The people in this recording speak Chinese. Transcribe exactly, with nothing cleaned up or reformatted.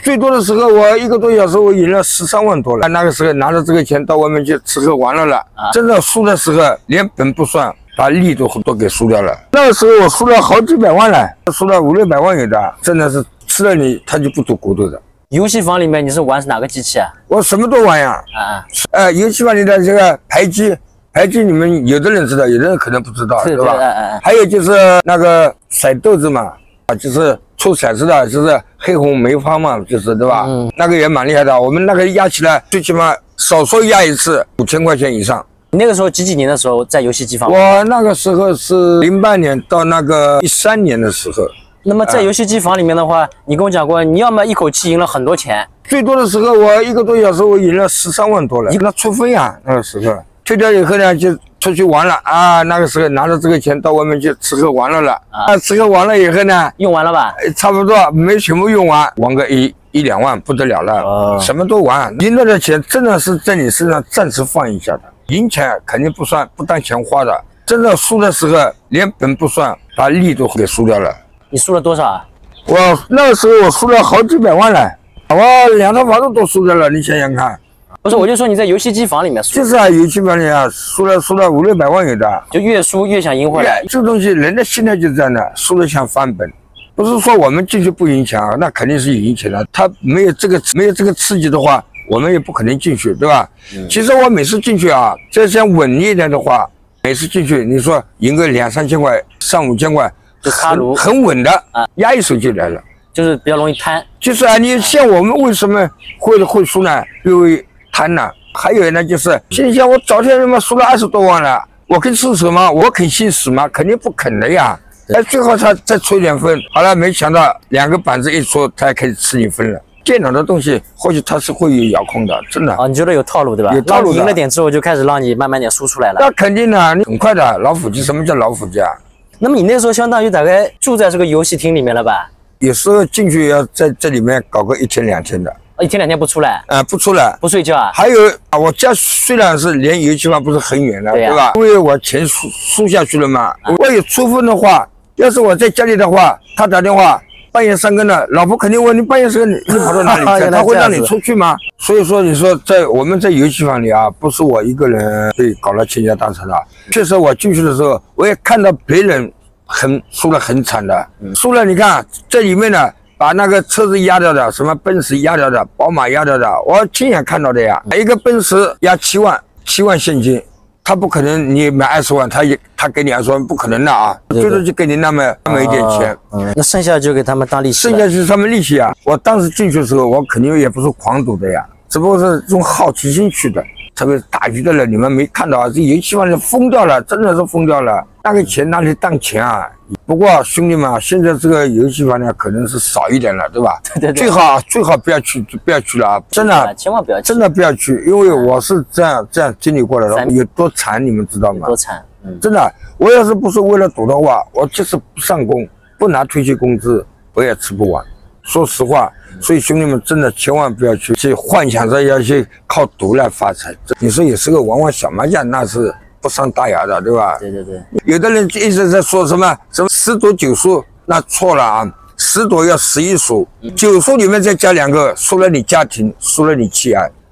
最多的时候，我一个多小时我赢了十三万多了。那个时候拿着这个钱到外面去吃喝玩乐了，啊、真的输的时候连本不算，把利都都给输掉了。那个时候我输了好几百万了，输了五六百万有的，真的是吃了你他就不吐骨头的。 游戏房里面你是玩是哪个机器啊？ 我什么都玩呀。啊，呃，游戏房里的这个牌机。 牌机你们有的人知道，有的人可能不知道，对吧？对对还有就是那个骰豆子嘛，啊，就是出骰子的，就是黑红梅花嘛，就是对吧？嗯，那个也蛮厉害的。我们那个压起来，最起码少说压一次五千块钱以上。 你那个时候几几年的时候在游戏机房？ 我那个时候是零八年到那个一三年的时候。 那么在游戏机房里面的话，呃、你跟我讲过，你要么一口气赢了很多钱， 最多的时候我一个多小时我赢了十三万多了，你给他出分呀，那个时候。 退掉以后呢，就出去玩了啊！那个时候拿着这个钱到外面去吃喝玩乐了啊！吃喝玩乐以后呢， 用完了吧？ 差不多没全部用完，玩个一一两万不得了了，哦、什么都玩。赢了的钱真的是在你身上暂时放一下的，赢钱肯定不算，不当钱花的。真的输的时候连本不算，把利都给输掉了。 你输了多少啊？ 我那个时候我输了好几百万了，我两套房子都输掉了，你想想看。 不是，我就说你在游戏机房里面输， 就是啊，游戏房里啊，输了输了五六百万有的， 就越输越想赢回来。 这东西人的心态就这样的，输了想翻本，不是说我们进去不赢钱啊，那肯定是赢钱的。他没有这个没有这个刺激的话，我们也不可能进去，对吧？嗯、其实我每次进去啊，这想稳一点的话，每次进去你说赢个两三千块、三五千块， 就插炉很稳的啊，压一手就来了， 就是比较容易贪。 就是啊，你像我们为什么会会输呢？因为 贪呢，还有呢，就是心想我早天他妈输了二十多万了，我肯出手吗？我肯信死吗？肯定不肯的呀。哎，最后他再出一点分，好了，没想到两个板子一出，他还开始吃你分了。电脑的东西或许它是会有遥控的，真的。 啊，你觉得有套路对吧？有套路。赢了点之后就开始让你慢慢点输出来了。 那肯定的，你很快的。老虎机，什么叫老虎机啊？ 那么你那时候相当于大概住在这个游戏厅里面了吧？ 有时候进去要在这里面搞个一天两天的。 一天两天不出来， 啊、呃，不出来， 不睡觉啊。还有啊，我家虽然是离游戏房不是很远了， 对,、啊、对吧？因为我钱输输下去了嘛。啊、我有出分的话，要是我在家里的话，他打电话半夜三更的，老婆肯定问你半夜三更你你跑到哪里去？他会让你出去吗？所以说，你说在我们在游戏房里啊，不是我一个人被搞了倾家荡产的。确实，我进去的时候，我也看到别人很输得很惨的，嗯、输了你看这里面呢。 把那个车子压掉的，什么奔驰压掉的，宝马压掉的，我亲眼看到的呀。一个奔驰压七万，七万现金，他不可能你买二十万，他也他给你二十万，不可能的啊，最多就给你那么那么一点钱。 嗯，那剩下就给他们当利息。 剩下就是他们利息啊。我当时进去的时候，我肯定也不是狂赌的呀，只不过是用好奇心去的。特别是打鱼的人，你们没看到啊？这游戏房里疯掉了，真的是疯掉了。那个钱哪里当钱啊？ 不过兄弟们啊，现在这个游戏房呢，可能是少一点了，对吧？ 对对对。 最好最好不要去，不要去了啊！真的， 千万不要去， 真的不要去，因为我是这样这样经历过来的，有多惨你们知道吗？ 多惨！嗯， 真的，我要是不是为了赌的话，我就是不上工，不拿退休工资，我也吃不完。说实话，所以兄弟们真的千万不要去去幻想着要去靠赌来发财。你说有时候玩玩小麻将，那是 不伤大雅的，对吧？ 对对对， 有的人一直在说什么什么十赌九输，那错了啊！十赌要十一输，九输里面再加两个，输了你家庭，输了你妻儿，